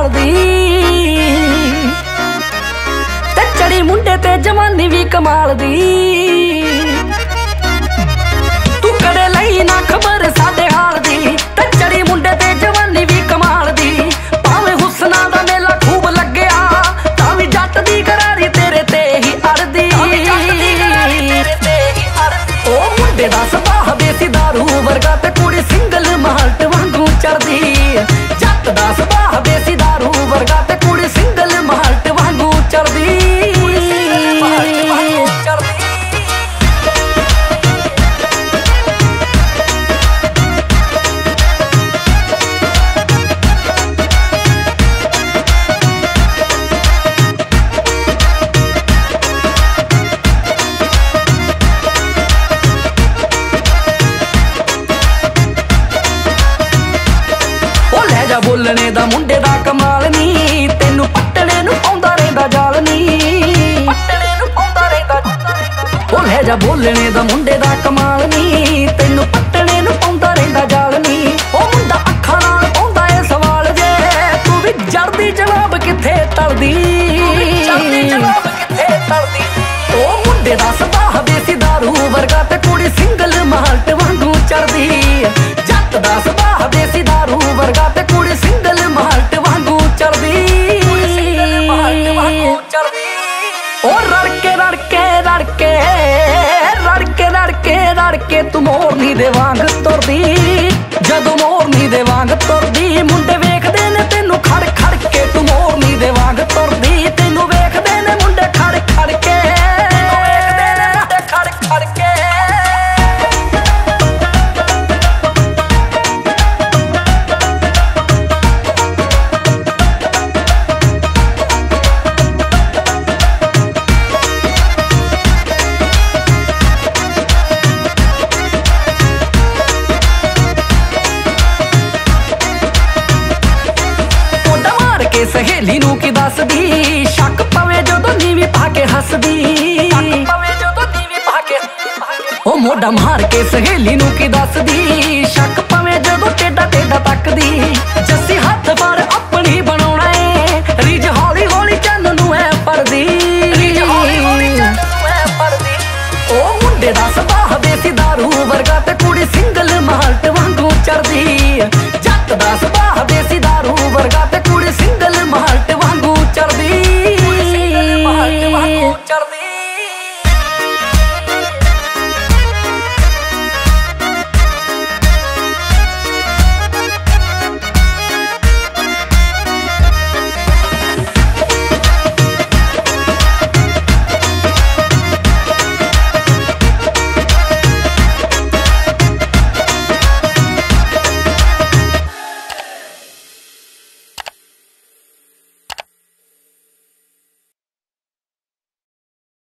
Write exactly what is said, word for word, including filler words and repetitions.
साल दी ते चढ़ी मुंडे ते जवानी भी कमाल दी। तू कड़े लई ना खबर साडे हाल दी ते चढ़ी मुंडे ते जवानी भी कमाल दी। भावें हुस्ना दा मेला खूब लग्या तां वी जट दी करारी तेरे ते ही अड़दी। ओ मुंडे दा सुभाऽ देसी दारू वर्गा ते कुड़ी सिंगल माल्ट वांगू चढ़दी। जट दा सुभाऽ देसी दारू वर्गा ते कुड़ी सिंगल माल्ट वांगू चढ़दी। बोलने दा मुंडे दा कमाल नी तेनू पट्टने नू पाउंदा रहिंदा जाल नी। पट्टने नू पाउंदा रहिंदा ओ ले जा बोलने दा मुंडे दा कमाल नी तेनू पट्टने नू पाउंदा रहिंदा जाल नी। ओ मुंडा अखां नाल पाउंदा ए सवाल जे तू भी जड़दी जवाब किथे टलदी। ओ मुंडे दा सुभाऽ देसी दारू वर्गा ते कुड़ी सिंगल माल्ट वांगू चढ़दी। जट दा सुभाऽ देसी दारू वर्गा ते कुड़ी सिंगल माल्ट वांगू चढ़दी। ओ रड़के रड़के रड़के रड़के रड़के रड़के तू मोरनी दे वांग तुरदी। जदों मोरनी दे वांग तुरदी मुंडे वेखदे ने तेनू खड़ खड़ के। तू मोरनी दे वांग तुरदी तेनू वेखदे ने मुंडे खड़ खड़ के। खड़ खड़ के सहेली नू की दसदी शक पवे जदों नीवी पा के हसदी। ओ मोढा मार के सहेली नू की दसदी शक पवे जदों टेढ़ा टेढ़ा तक